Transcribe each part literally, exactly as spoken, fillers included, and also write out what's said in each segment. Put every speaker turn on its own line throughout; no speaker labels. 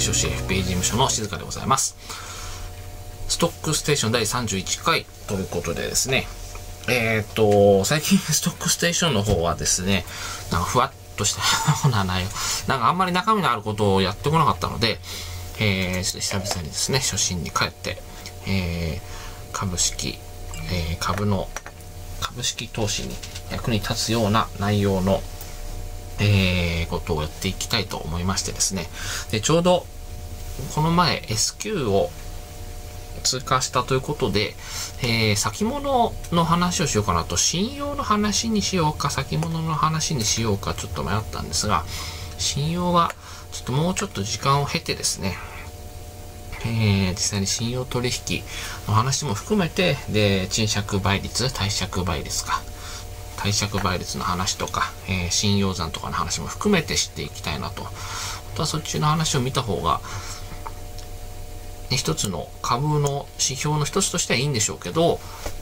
書士 エフピー 事務所の静香でございます。ストックステーションだいさんじゅういっかいということでですね、えっと、最近ストックステーションの方はですね、なんかふわっとしたような内容、なんかあんまり中身のあることをやってこなかったので、えー、ちょっと久々にですね、初心に帰って、えー、株式、えー、株の、株式投資に役に立つような内容の、えー、ことをやっていきたいと思いましてですね。で、ちょうど、この前 エスキュー を通過したということで、えー、先物の話をしようかなと、信用の話にしようか、先物の話にしようか、ちょっと迷ったんですが、信用は、ちょっともうちょっと時間を経てですね、えー、実際に信用取引の話も含めて、で、賃借倍率、貸借倍率か、貸借倍率の話とか、えー、信用残とかの話も含めて知っていきたいなと。あとはそっちの話を見た方が、ね、一つの株の指標の一つとしてはいいんでしょうけど、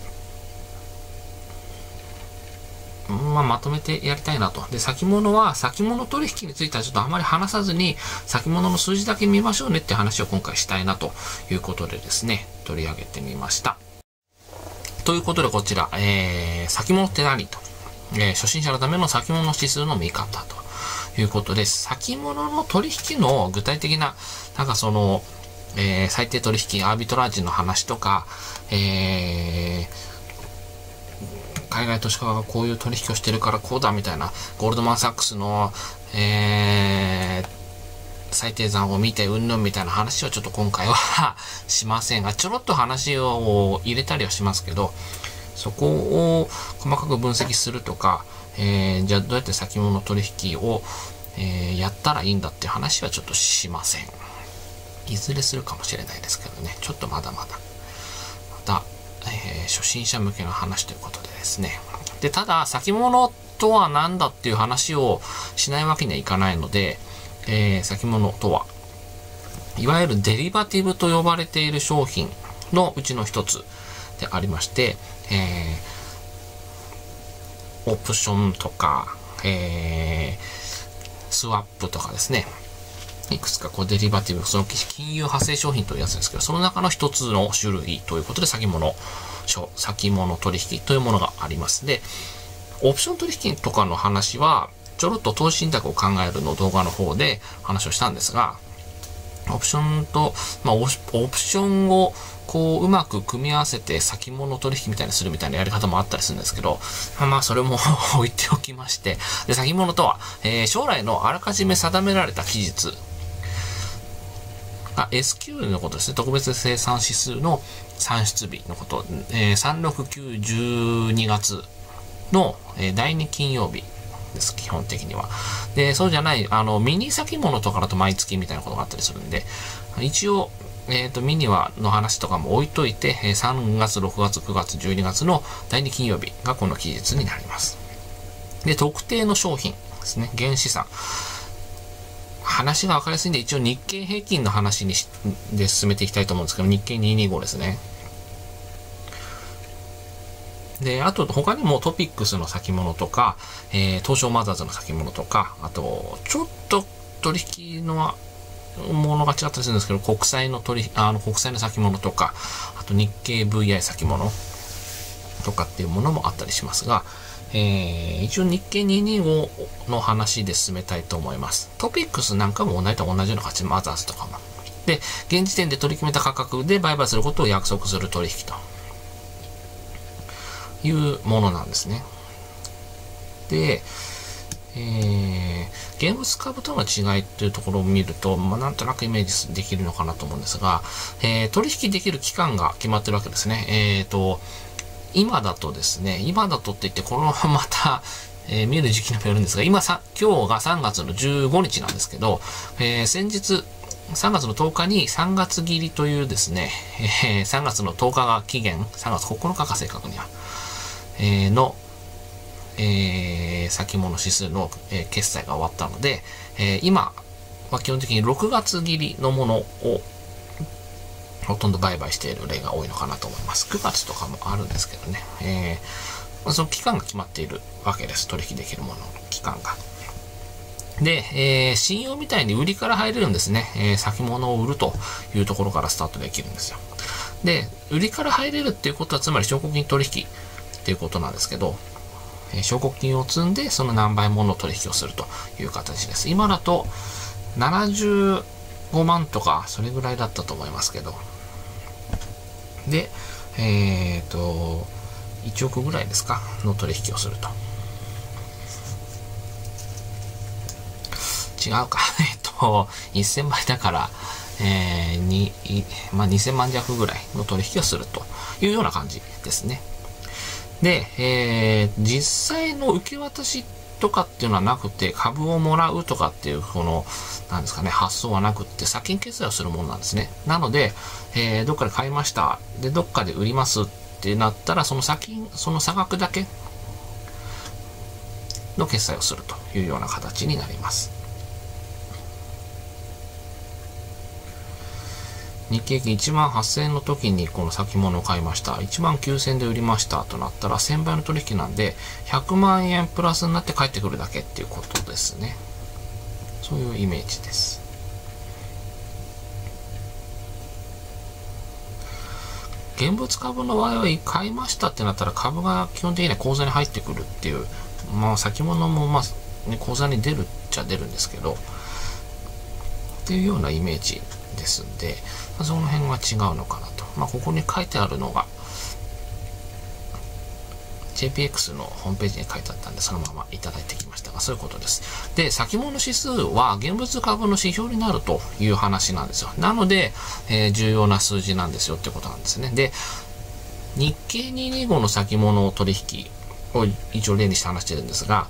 まあ、まとめてやりたいなと。で、先物は、先物取引についてはちょっとあまり話さずに、先物の数字だけ見ましょうねって話を今回したいなということでですね、取り上げてみました。ということでこちら、えー、先物って何と、えー、初心者のための先物指数の見方ということで、先物の取引の具体的な、なんかその、えー、最低取引、アービトラージの話とか、えー、海外投資家がこういう取引をしてるからこうだみたいな、ゴールドマン・サックスの、えー、最低算を見てうんぬんみたいな話をちょっと今回はしませんが、ちょろっと話を入れたりはしますけど、そこを細かく分析するとか、えー、じゃあどうやって先物取引を、えー、やったらいいんだっていう話はちょっとしません。いずれするかもしれないですけどね、ちょっとまだまだ。また、えー、初心者向けの話ということでですね。で、ただ、先物とは何だっていう話をしないわけにはいかないので、えー、先物とは、いわゆるデリバティブと呼ばれている商品のうちの一つでありまして、えー、オプションとか、えー、スワップとかですね、いくつかこうデリバティブ、その金融派生商品というやつですけど、その中の一つの種類ということで、先物、先物取引というものがあります。で、オプション取引とかの話は、ちょろっと投資信託を考えるの動画の方で話をしたんですが、オプションと、まあ、オプションをこううまく組み合わせて先物取引みたいにするみたいなやり方もあったりするんですけど、まあそれも置いておきまして、で、先物とは、えー、将来のあらかじめ定められた期日、エスキュー のことですね。特別生産指数の算出日のこと。えー、さん、ろく、きゅう、じゅうにがつの、えー、だいに金曜日です。基本的には。で、そうじゃない、あの、ミニ先物とかだと毎月みたいなことがあったりするんで、一応、えっと、ミニはの話とかも置いといて、さんがつ、ろくがつ、くがつ、じゅうにがつのだいに金曜日がこの期日になります。で、特定の商品ですね。原資産。話が分かりやすいんで、一応日経平均の話にしで進めていきたいと思うんですけど、日経にひゃくにじゅうごですね。で、あと他にもトピックスの先物とか、えー、東証マザーズの先物とか、あと、ちょっと取引のものが違ったりするんですけど、国債の取引、あの、国債の先物とか、あと日経 ブイアイ 先物とかっていうものもあったりしますが、えー、一応日経にひゃくにじゅうごの話で進めたいと思います。トピックスなんかも同じと同じような形、マザーズとかも。で、現時点で取り決めた価格で売買することを約束する取引というものなんですね。で、えー、現物株との違いというところを見ると、まあ、なんとなくイメージできるのかなと思うんですが、えー、取引できる期間が決まってるわけですね。えーと、今だとですね、今だとって言って、このまた、えー、見る時期にもよるんですが、今さ、今日がさんがつのじゅうごにちなんですけど、えー、先日、さんがつのとおかにさんがつ切りというですね、えー、さんがつのとおかが期限、さんがつここのかか正確には、えー、の、えー、先物指数の、えー、決済が終わったので、えー、今は基本的にろくがつ切りのものをほとんど売買している例が多いのかなと思います。くがつとかもあるんですけどね。えー、その期間が決まっているわけです。取引できるものの期間が。 で、えー、信用みたいに売りから入れるんですね。えー、先物を売るというところからスタートできるんですよ。で、売りから入れるっていうことは、つまり証拠金取引っていうことなんですけど、えー、証拠金を積んで、その何倍もの取引をするという形です。今だと、ななじゅうごまんとか、それぐらいだったと思いますけど。で、えっと、いちおくぐらいですかの取引をすると。違うか。えっと、せんまいだから、えー、に、まあ、にせんまん弱ぐらいの取引をするというような感じですね。で、えー、実際の受け渡しとかっていうのはなくて、株をもらうとかっていう、この、なんですかね、発想はなくって、先金決済をするものなんですね。なので、えー、どっかで買いました。で、どっかで売りますってなったら、その先、その差額だけの決済をするというような形になります。日経平均いちまんはっせんえんの時にこの先物を買いました。いちまんきゅうせんえんで売りましたとなったらせんばいの取引なんでひゃくまんえんプラスになって帰ってくるだけっていうことですね。そういうイメージです。現物株の場合は買いましたってなったら株が基本的には口座に入ってくるっていう、まあ先物もまあ、ね、口座に出るっちゃ出るんですけど、っていうようなイメージですんで、その辺は違うのかなと。まあ、ここに書いてあるのが ジェイピーエックス のホームページに書いてあったんで、そのままいただいてきましたが、そういうことです。で、先物指数は現物株の指標になるという話なんですよ。なので、えー、重要な数字なんですよってことなんですね。で、日経にひゃくにじゅうごの先物取引を一応例にして話してるんですが、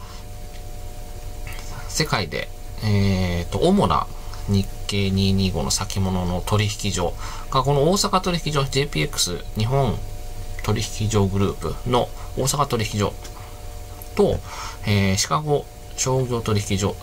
世界で、えーと、主な日経にひゃくにじゅうごの先物の取引所が、この大阪取引所 ジェイピーエックス 日本取引所グループの大阪取引所と、えー、シカゴ商業取引所、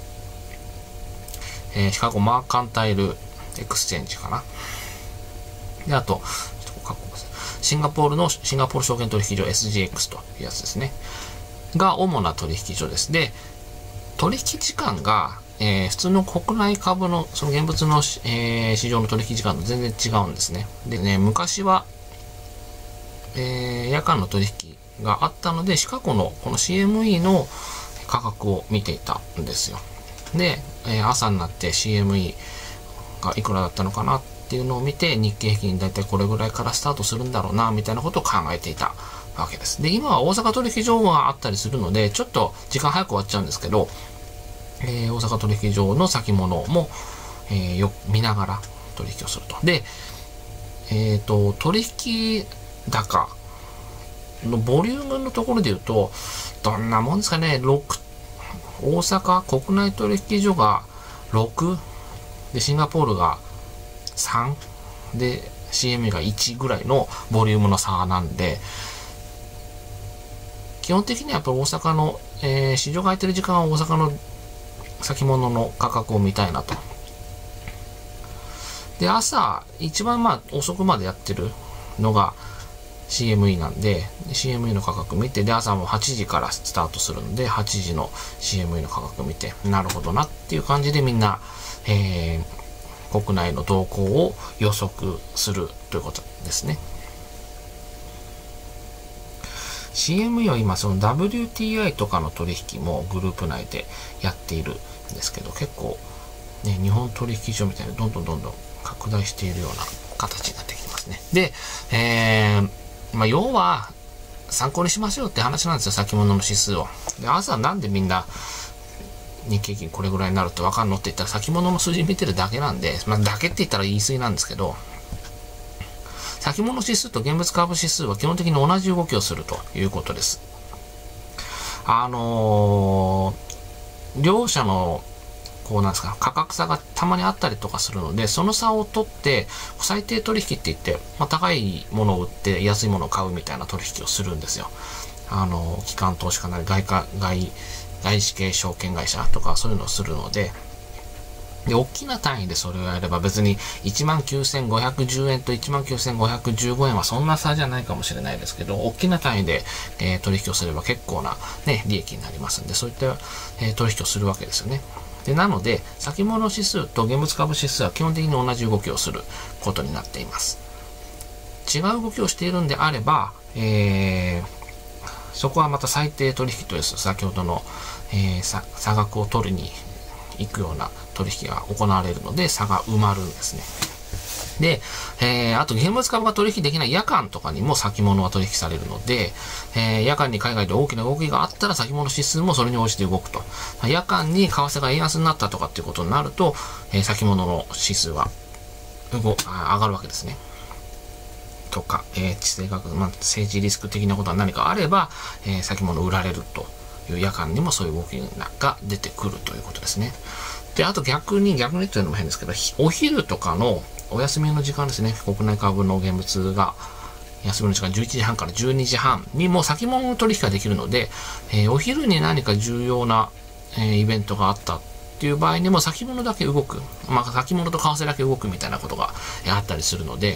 えー、シカゴマーカンタイルエクスチェンジかな。で、あと、シンガポールのシンガポール証券取引所 エスジーエックス というやつですね。が主な取引所です。で、取引時間がえー、普通の国内株の、その現物の、えー、市場の取引時間と全然違うんですね。でね、昔は、えー、夜間の取引があったので、シカゴのこの シーエムイー の価格を見ていたんですよ。で、えー、朝になって シーエムイー がいくらだったのかなっていうのを見て、日経平均だいたいこれぐらいからスタートするんだろうな、みたいなことを考えていたわけです。で、今は大阪取引所があったりするので、ちょっと時間早く終わっちゃうんですけど、えー、大阪取引所の先物も、えー、よ見ながら取引をすると。で、えっと、取引高のボリュームのところで言うと、どんなもんですかね、ろく、大阪国内取引所がろく、で、シンガポールがさん、で、シーエムイー がいちぐらいのボリュームの差なんで、基本的にはやっぱり大阪の、えー、市場が空いてる時間は大阪の先物の価格を見たいなと。で、朝、一番まあ遅くまでやってるのが シーエムイー なんで、シーエムイー の価格見て、で、朝もはちじからスタートするんで、はちじの シーエムイー の価格見て、なるほどなっていう感じでみんな、えー、国内の動向を予測するということですね。シーエムイー は今その ダブリューティーアイ とかの取引もグループ内でやっているんですけど、結構ね、日本取引所みたいにどんどんどんどん拡大しているような形になってきてますね。で、えー、まあ要は参考にしましょうって話なんですよ、先物の指数を。で、朝なんでみんな日経平均これぐらいになるってわかんのって言ったら、先物の数字見てるだけなんで、まあだけって言ったら言い過ぎなんですけど、先物指数と現物株指数は基本的に同じ動きをするということです。あのー、両者のこうなんですか、価格差がたまにあったりとかするので、その差を取って最低取引って言って、まあ、高いものを売って安いものを買うみたいな取引をするんですよ。あのー、機関投資家なり外貨外外資系証券会社とかそういうのをするので、 で、大きな単位でそれをやれば別にいちまんきゅうせんごひゃくじゅうえんといちまんきゅうせんごひゃくじゅうごえんはそんな差じゃないかもしれないですけど、大きな単位で、えー、取引をすれば結構な、ね、利益になりますんで、そういった、えー、取引をするわけですよね。で、なので、先物指数と現物株指数は基本的に同じ動きをすることになっています。違う動きをしているんであれば、えー、そこはまた最低取引とです。先ほどの、えー、差, 差額を取りに行くような取引が行われるので、差が埋まるんですね。で、えー、あと現物株が取引できない夜間とかにも先物は取引されるので、えー、夜間に海外で大きな動きがあったら先物指数もそれに応じて動くと。夜間に為替が円安になったとかっていうことになると、えー、先物の指数は動上がるわけですね。とか、えー、地政学、まあ、政治リスク的なことは何かあれば、えー、先物売られるという夜間にもそういう動きが出てくるということですね。で、あと逆に、逆にというのも変ですけど、お昼とかのお休みの時間ですね、国内株の現物が、休みの時間じゅういちじはんからじゅうにじはんにも先物取引ができるので、えー、お昼に何か重要な、えー、イベントがあったっていう場合にも先物だけ動く、まあ、先物と為替だけ動くみたいなことがあったりするので、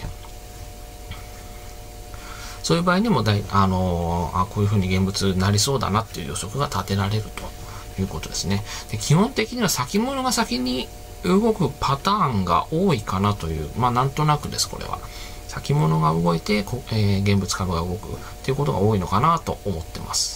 そういう場合にもだい、あのー、あこういうふうに現物になりそうだなっていう予測が立てられるということですね。で、基本的には先物が先に動くパターンが多いかなという、まあなんとなくです、これは。先物が動いて、えー、現物株が動くっていうことが多いのかなと思ってます。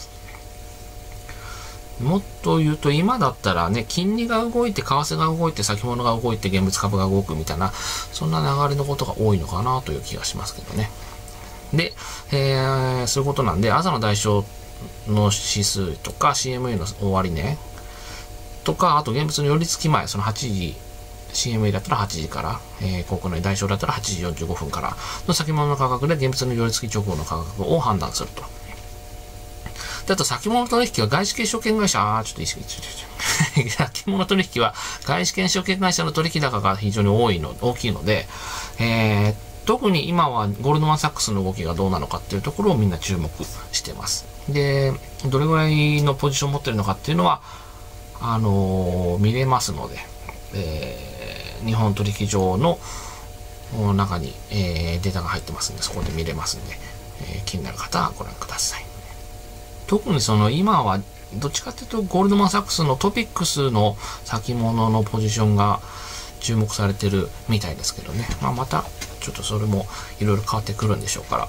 もっと言うと、今だったらね、金利が動いて、為替が動いて、先物が動いて、現物株が動くみたいな、そんな流れのことが多いのかなという気がしますけどね。で、えー、そういうことなんで、朝の代償の指数とか シーエムイー の終値とか、あと現物の寄り付き前、そのはちじ、シーエムイー だったらはちじから、えー、国内代償だったらはちじよんじゅうごふんからの先物の価格で現物の寄り付き直後の価格を判断すると。で、あと先物取引は外資系証券会社、あーちょっと意識、ちょっと、先物取引は外資系証券会社の取引高が非常に多いの、大きいので、えー特に今はゴールドマンサックスの動きがどうなのかっていうところをみんな注目してます。で、どれぐらいのポジションを持ってるのかっていうのは、あのー、見れますので、えー、日本取引所の中に、えー、データが入ってますんで、そこで見れますんで、えー、気になる方はご覧ください。特にその今は、どっちかっていうとゴールドマンサックスのトピックスの先物のポジションが注目されてるみたいですけどね。まあ、また、ちょっとそれもいろいろ変わってくるんでしょうから。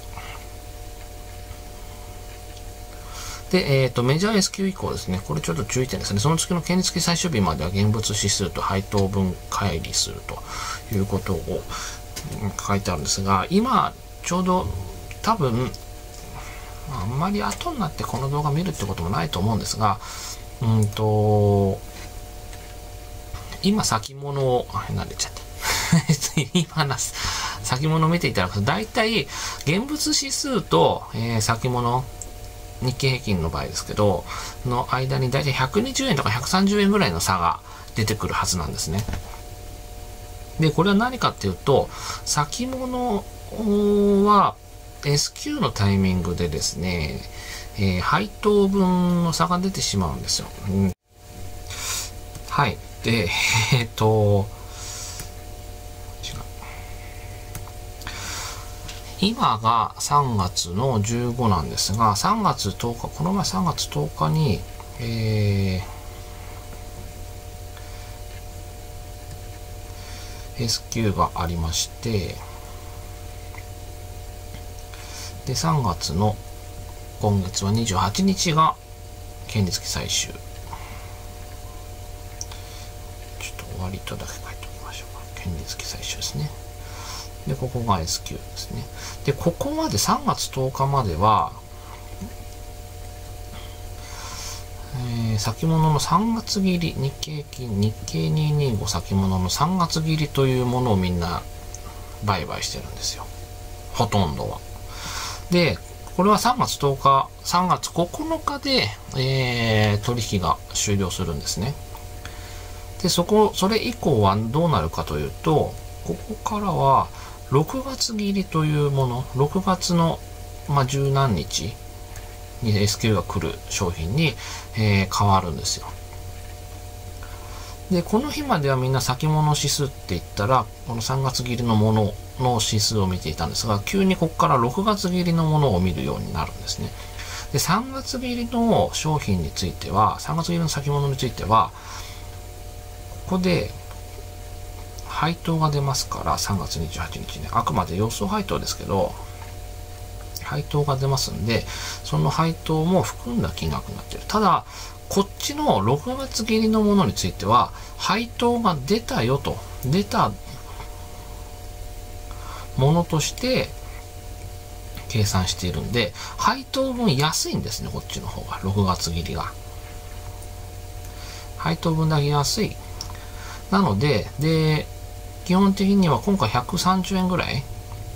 で、えっと、メジャー S q 以降ですね。これちょっと注意点ですね。その月の権利付き最終日までは現物指数と配当分乖離するということを書いてあるんですが、今、ちょうど多分、あんまり後になってこの動画見るってこともないと思うんですが、うんと、今先物を、あ、慣れちゃった。今なす、先物を見ていただくと、大体、現物指数と、えー、先物、日経平均の場合ですけど、の間に大体ひゃくにじゅうえんとかひゃくさんじゅうえんぐらいの差が出てくるはずなんですね。で、これは何かっていうと、先物は エスキュー のタイミングでですね、えー、配当分の差が出てしまうんですよ。うん、はい。で、えっと、今がさんがつのじゅうごなんですが、さんがつとおか、この前さんがつとおかに、えー、エスキュー がありまして、で、さんがつの今月はにじゅうはちにちが権利付き最終。ちょっと終わりとだけ書いておきましょうか。権利付き最終ですね。で、ここが エスキュー ですね。で、ここまでさんがつとおかまでは、えー、先物のさんがつ切り、日経金、日経にひゃくにじゅうご先物のさんがつ切りというものをみんな売買してるんですよ。ほとんどは。で、これはさんがつとおか、さんがつここのかで、えー、取引が終了するんですね。で、そこ、それ以降はどうなるかというと、ここからは、ろくがつ切りというもの、ろくがつの、まあ、十何日に エスキュー が来る商品に、えー、変わるんですよ。 で、この日まではみんな先物指数って言ったら、このさんがつ切りのものの指数を見ていたんですが、急にここからろくがつ切りのものを見るようになるんですね。で、さんがつ切りの商品については、さんがつ切りの先物については、ここで配当が出ますから、さんがつにじゅうはちにちね、あくまで予想配当ですけど、配当が出ますんで、その配当も含んだ金額になっている。ただ、こっちのろくがつ切りのものについては、配当が出たよと、出たものとして計算しているんで、配当分安いんですね、こっちの方が、ろくがつ切りが。配当分だけ安い。なので、で、基本的には今回ひゃくさんじゅうえんぐらい、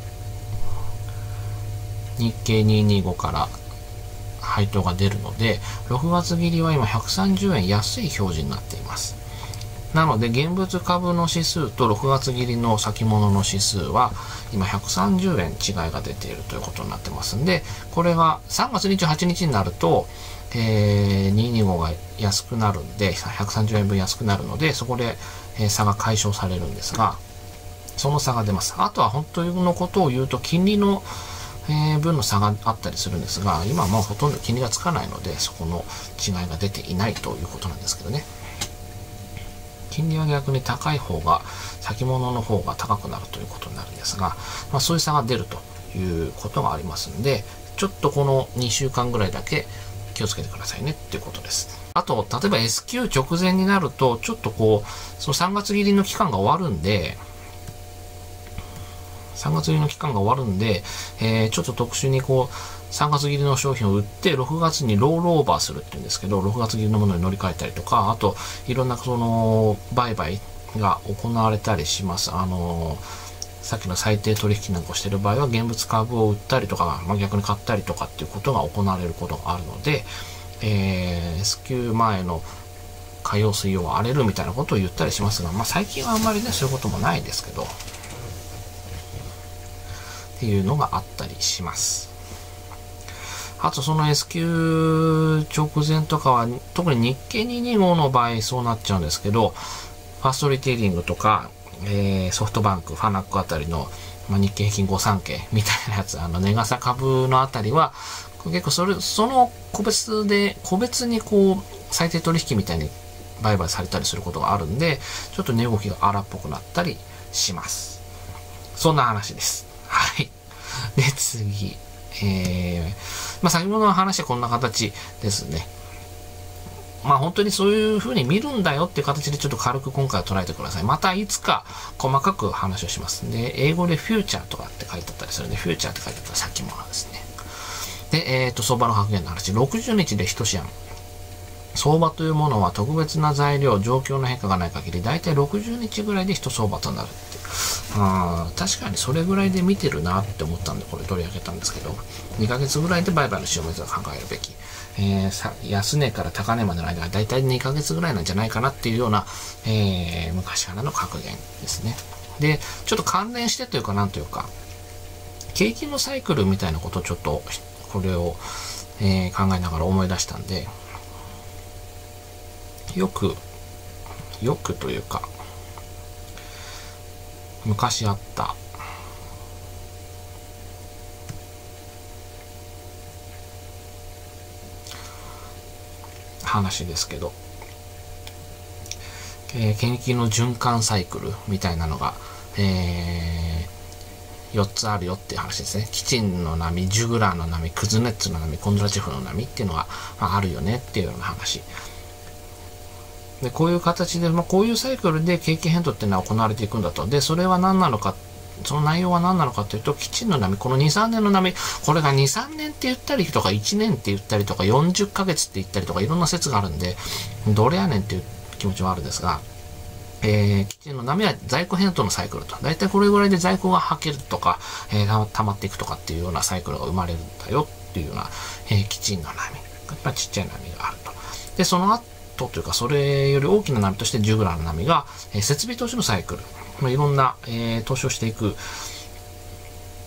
日経にひゃくにじゅうごから配当が出るので、ろくがつ切りは今ひゃくさんじゅうえん安い表示になっています。なので、現物株の指数とろくがつ切りの先物の指数は、今ひゃくさんじゅうえん違いが出ているということになってますんで、これがさんがつにじゅうはちにちになると、えー、にひゃくにじゅうごが安くなるんで、ひゃくさんじゅうえんぶん安くなるので、そこで、えー、差が解消されるんですが、その差が出ます。あとは本当のことを言うと、金利のえー、分の差があったりするんですが、今はもうほとんど金利がつかないので、そこの違いが出ていないということなんですけどね。金利は逆に高い方が、先物の方が高くなるということになるんですが、まあ、そういう差が出るということがありますので、ちょっとこのにしゅうかんぐらいだけ気をつけてくださいねっていうことです。あと、例えば S q 直前になると、ちょっとこう、そのさんがつ切りの期間が終わるんで、さんがつ切りの期間が終わるんで、えー、ちょっと特殊にこう、さんがつ切りの商品を売って、ろくがつにロールオーバーするっていうんですけど、ろくがつ切りのものに乗り換えたりとか、あと、いろんなその、売買が行われたりします。あのー、さっきの最低取引なんかをしている場合は、現物株を売ったりとか、まあ、逆に買ったりとかっていうことが行われることがあるので、えー、S q 前の火曜水曜は荒れるみたいなことを言ったりしますが、まあ、最近はあんまりね、そういうこともないですけど、っていうのがあったりします。あとその S q 直前とかは、特に日経にひゃくにじゅうごの場合そうなっちゃうんですけど、ファーストリテイリングとか、えー、ソフトバンク、ファナックあたりの、まあ、日経平均ごじゅうさんけいみたいなやつ、あの、値傘株のあたりは、結構それ、その個別で、個別にこう、最低取引みたいに売買されたりすることがあるんで、ちょっと値動きが荒っぽくなったりします。そんな話です。はい。で、次。えー、まあ、先ほどの話はこんな形ですね。まあ、本当にそういう風に見るんだよっていう形でちょっと軽く今回は捉えてください。またいつか細かく話をします。で、英語でフューチャーとかって書いてあったりするんで、フューチャーって書いてあったら先物ですね。で、えっと、相場の格言の話。ろくじゅうにちで一試合。相場というものは特別な材料、状況の変化がない限り、だいたいろくじゅうにちぐらいで一相場となるって。あ確かにそれぐらいで見てるなって思ったんで、これ取り上げたんですけど、にかげつぐらいで売買の潮目を考えるべき。えー、さ安値から高値までの間がだいたいにかげつぐらいなんじゃないかなっていうような、えー、昔からの格言ですね。で、ちょっと関連してというかなんというか、景気のサイクルみたいなことをちょっと、これを、えー、考えながら思い出したんで、よく、よくというか、昔あった話ですけど、えー、景気の循環サイクルみたいなのが、えー、よっつあるよっていう話ですね。キチンの波、ジュグラーの波、クズネッツの波、コンドラチェフの波っていうのが、まあ、あるよねっていうような話。でこういう形で、まあ、こういうサイクルで景気変動っていうのは行われていくんだと。で、それは何なのか、その内容は何なのかというと、基地の波、このに、さんねんの波、これがに、さんねんって言ったりとか、いちねんって言ったりとか、よんじゅっかげつって言ったりとか、いろんな説があるんで、どれやねんっていう気持ちはあるんですが、えー、基地の波は在庫変動のサイクルと。だいたいこれぐらいで在庫がはけるとか、えー、溜まっていくとかっていうようなサイクルが生まれるんだよっていうような、えー、基地の波。やっぱりちっちゃい波があると。で、その後、というか、それより大きな波として、ジュグラーの波が、えー、設備投資のサイクル。まあ、いろんな、えー、投資をしていく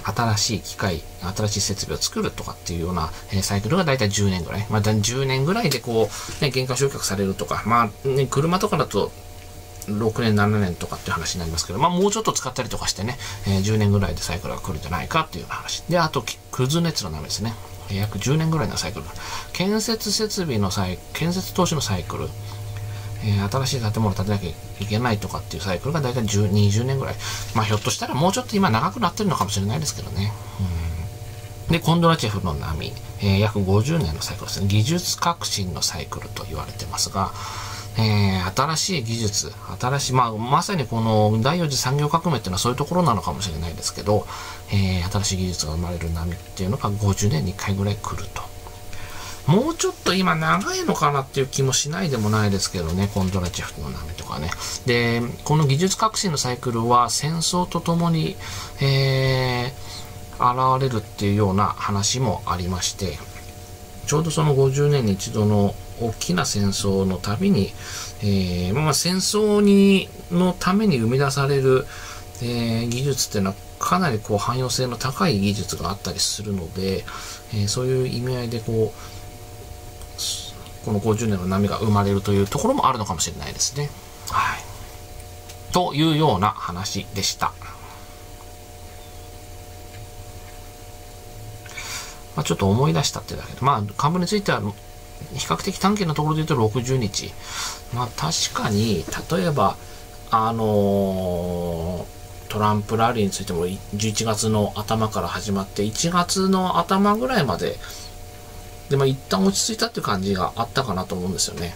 新しい機械、新しい設備を作るとかっていうような、えー、サイクルがだいたいじゅうねんぐらい。まあ、じゅうねんぐらいでこう、ね、原価償却されるとか、まあ、ね、車とかだと、ろくねん、ななねんとかっていう話になりますけど、まあもうちょっと使ったりとかしてね、えー、じゅうねんぐらいでサイクルが来るんじゃないかっていうような話。で、あと、クズ熱の波ですね。約じゅうねんぐらいのサイクル。建設設備のサイ、建設投資のサイクル。えー、新しい建物を建てなきゃいけないとかっていうサイクルがだいたいじゅう、にじゅうねんぐらい。まあひょっとしたらもうちょっと今長くなってるのかもしれないですけどね。うん、で、コンドラチェフの波。えー、約ごじゅうねんのサイクルですね。技術革新のサイクルと言われてますが、えー、新しい技術、新しい、まあ、まさにこの第四次産業革命っていうのはそういうところなのかもしれないですけど、えー、新しい技術が生まれる波っていうのがごじゅうねんにいっかいぐらい来ると。もうちょっと今長いのかなっていう気もしないでもないですけどね、コンドラチェフの波とかね。で、この技術革新のサイクルは戦争とともに、えー、現れるっていうような話もありまして、ちょうどそのごじゅうねんに一度の大きな戦争のたびに、えー、まあ戦争にのために生み出される、えー、技術っていうのはかなりこう汎用性の高い技術があったりするので、えー、そういう意味合いでこうこのごじゅうねんの波が生まれるというところもあるのかもしれないですね。はい。というような話でした。まあ、ちょっと思い出したってだけで、まあ株については比較的短期のところで言うとろくじゅうにち。まあ確かに、例えば、あのー、トランプラリーについてもじゅういちがつの頭から始まっていちがつの頭ぐらいまで、で、まあ一旦落ち着いたっていう感じがあったかなと思うんですよね。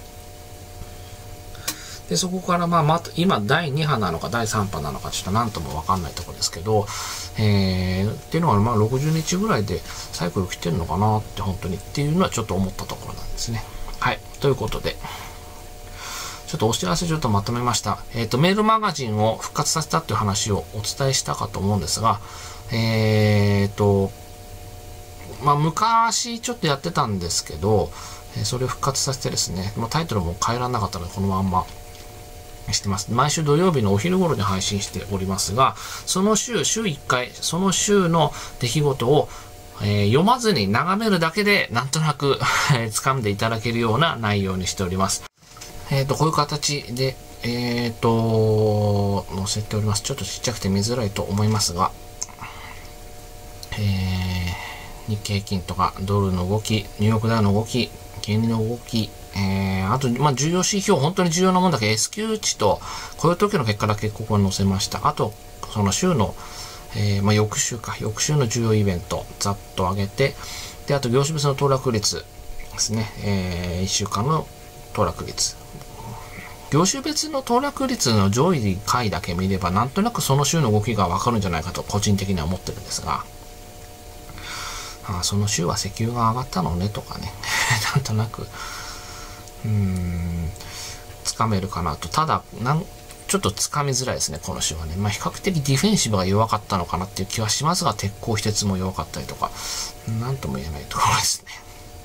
で、そこからまあまた、今だいに波なのかだいさん波なのかちょっと何ともわかんないところですけど、えー、っていうのはまあろくじゅうにちぐらいでサイクル来てるのかなって本当にっていうのはちょっと思ったところなんですね。はい。ということで、ちょっとお知らせちょっとまとめました。えっと、メールマガジンを復活させたっていう話をお伝えしたかと思うんですが、えっと、まあ昔ちょっとやってたんですけど、それを復活させてですね、タイトルも変えられなかったのでこのまんましてます。毎週土曜日のお昼頃に配信しておりますが、その週、週いっかい、その週の出来事を、えー、読まずに眺めるだけで、なんとなく掴んでいただけるような内容にしております。えっと、こういう形で、えっと、載せております。ちょっとちっちゃくて見づらいと思いますが、えー、日経平均とかドルの動き、ニューヨークダウの動き、金利の動き、えー、あと、まあ、重要指標、本当に重要なもんだけ S q 値と雇用統計の結果だけここに載せました。あと、その週の、えー、まあ、翌週か、翌週の重要イベント、ざっと上げて、で、あと、業種別の騰落率ですね、えー、いっしゅうかんの騰落率。業種別の騰落率の上位回だけ見れば、なんとなくその週の動きがわかるんじゃないかと、個人的には思ってるんですが、ああ、その週は石油が上がったのねとかね、なんとなく、うーん、つかめるかなと。ただ、なんちょっとつかみづらいですね、この週はね。まあ、比較的ディフェンシブが弱かったのかなっていう気はしますが、鉄鋼、非鉄も弱かったりとか、なんとも言えないところですね。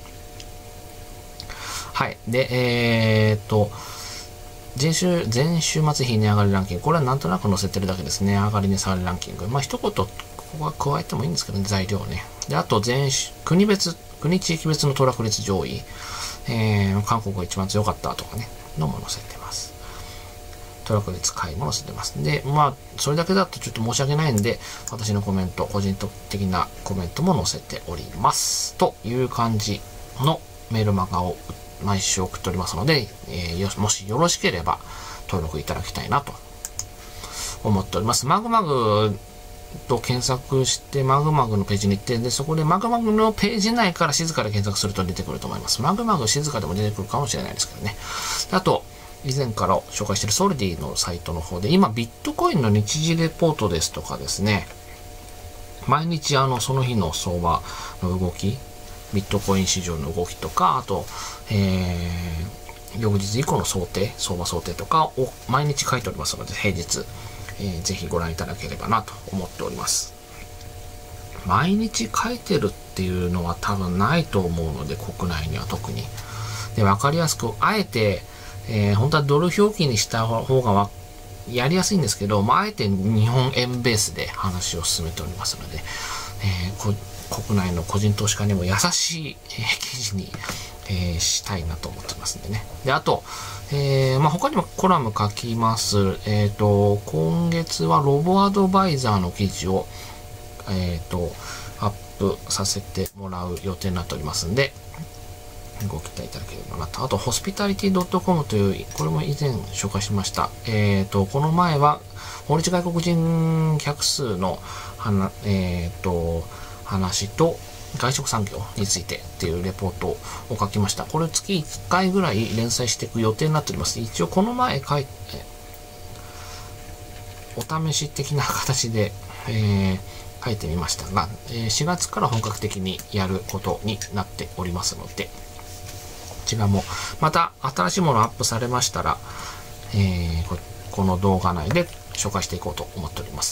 はい。で、えー、っと、前週、前週末日値上がりランキング。これはなんとなく載せてるだけですね。上がり値下がりランキング。まあ、一言、ここは加えてもいいんですけどね、材料ね。で、あと、前週、国別、国地域別の騰落率上位。えー、韓国が一番強かったとかね、のも載せてます。騰落率回も載せてます。で、まあ、それだけだとちょっと申し訳ないんで、私のコメント、個人的なコメントも載せております。という感じのメールマガを毎週送っておりますので、えー、もしよろしければ登録いただきたいなと思っております。マグマグと検索してマグマグのページに行って、で、そこでマグマグのページ内から静かで検索すると出てくると思います。マグマグ静かでも出てくるかもしれないですけどね。あと、以前から紹介しているソルディのサイトの方で、今ビットコインの日時レポートですとかですね、毎日あの、その日の相場の動き、ビットコイン市場の動きとか、あと、えー、翌日以降の想定、相場想定とかを毎日書いておりますので、平日、えー、ぜひご覧いただければなと思っております。毎日書いてるっていうのは多分ないと思うので、国内には特に。で、わかりやすく、あえて、えー、本当はドル表記にした方がやりやすいんですけど、まあ、あえて日本円ベースで話を進めておりますので、えー、国内の個人投資家にも優しい、えー、記事に、えー、したいなと思ってますんでね。で、あと、えー、まあ、他にもコラム書きます。えっと、今月はロボアドバイザーの記事を、えっと、アップさせてもらう予定になっておりますんで、ご期待いただければなと。あと、ホスピタリティ .com という、これも以前紹介しました。えっと、この前は、訪日外国人客数の、はえっと、話と、外食産業についてっていうレポートを書きました。これ月いっかいぐらい連載していく予定になっております。一応この前書いて、お試し的な形で、えー、書いてみましたが、しがつから本格的にやることになっておりますので、こちらもまた新しいものアップされましたら、えー、こ, この動画内で紹介していこうと思っております。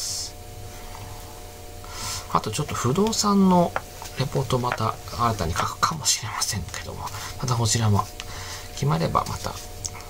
あとちょっと不動産のレポートまた新たに書くかもしれませんけども、またこちらも決まればまた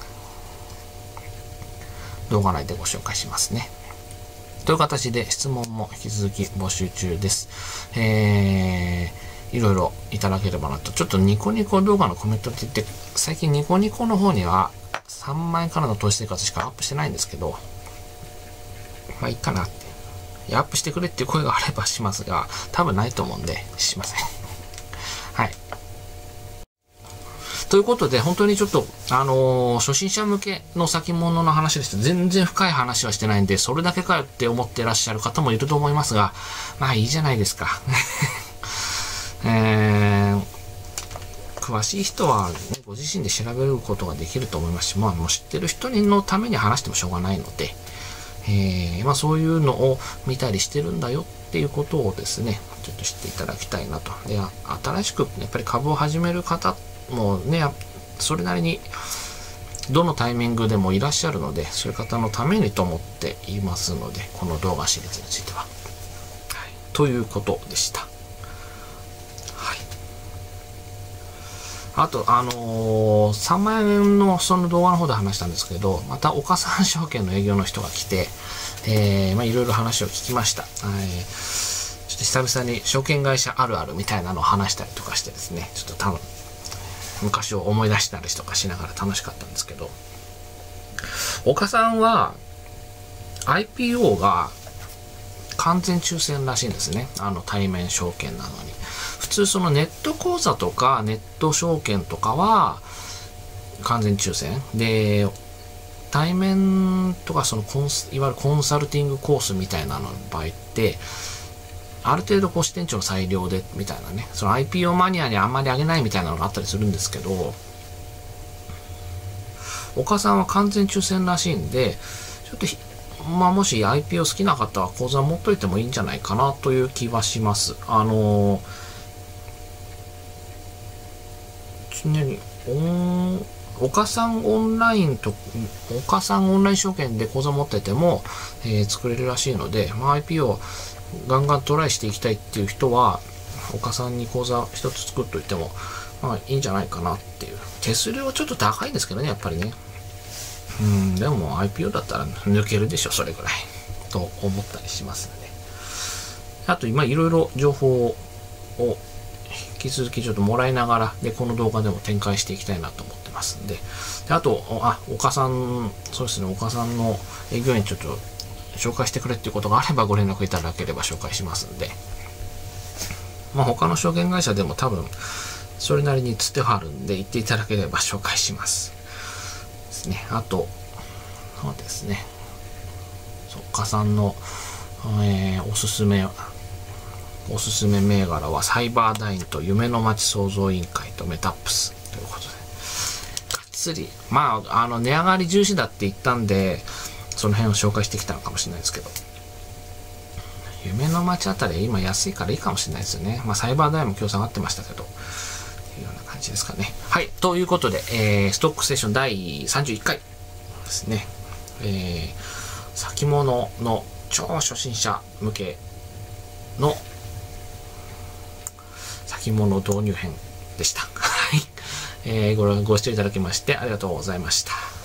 動画内でご紹介しますね。という形で質問も引き続き募集中です。えー、いろいろいただければなと。ちょっとニコニコ動画のコメントって言って、最近ニコニコの方にはさんまんえんからの投資生活しかアップしてないんですけど、まあいいかなって。アップしてくれっていう声があればしますが、多分ないと思うんで、しません。はい。ということで、本当にちょっと、あのー、初心者向けの先物の話でした。全然深い話はしてないんで、それだけかよって思ってらっしゃる方もいると思いますが、まあいいじゃないですか。えー、詳しい人は、ね、ご自身で調べることができると思いますし、まあもう知ってる人のために話してもしょうがないので、えーまあ、そういうのを見たりしてるんだよっていうことをですね、ちょっと知っていただきたいなと。で、新しくやっぱり株を始める方もね、それなりにどのタイミングでもいらっしゃるので、そういう方のためにと思っていますので、この動画シリーズについては。はい、ということでした。はい。あと、あのー、さんまんえんのその動画の方で話したんですけど、また岡三証券の営業の人が来て、えー、まあいろいろ話を聞きました。えー、ちょっと久々に証券会社あるあるみたいなのを話したりとかしてですね、ちょっと多分、昔を思い出したりとかしながら楽しかったんですけど、岡さんは アイピーオー が完全抽選らしいんですね。あの対面証券なのに。普通そのネット口座とかネット証券とかは完全抽選で、対面とかそのコンスいわゆるコンサルティングコースみたいなの場合ってある程度こう支店長の裁量でみたいなね、その アイピーオー マニアにあんまりあげないみたいなのがあったりするんですけど、岡さんは完全抽選らしいんで、ちょっとまあもし アイピーオー 好きな方は口座持っといてもいいんじゃないかなという気はします。あのー、常に岡さんオンラインと岡さんオンライン証券で口座持ってても、えー、作れるらしいので、まあ、アイピーオー ガンガントライしていきたいっていう人は岡さんに口座一つ作っといてもまあいいんじゃないかなっていう。手数料はちょっと高いですけどね、やっぱりね。うん、でも アイピーオー だったら抜けるでしょ、それぐらいと思ったりしますので。あと今いろいろ情報を引き続きちょっともらいながらで、この動画でも展開していきたいなと思ってますんで。で、あと、あ、岡さん、そうですね、岡さんの営業員ちょっと紹介してくれっていうことがあればご連絡いただければ紹介しますんで。まあ他の証券会社でも多分それなりにつてはあるんで、言っていただければ紹介します。ですね。あと、そうですね。岡さんの、えー、おすすめ、おすすめ銘柄はサイバーダインと夢の街創造委員会とメタップスということで、がっつり、まあ、あの値上がり重視だって言ったんで、その辺を紹介してきたのかもしれないですけど、夢の街あたり今安いからいいかもしれないですよね。まあサイバーダインも今日下がってましたけど、というような感じですかね。はい、ということで、えー、ストックステーションだいさんじゅういっかいですね。えー、先物の超初心者向けの先物導入編でした。はい、えー、ご、ご視聴いただきましてありがとうございました。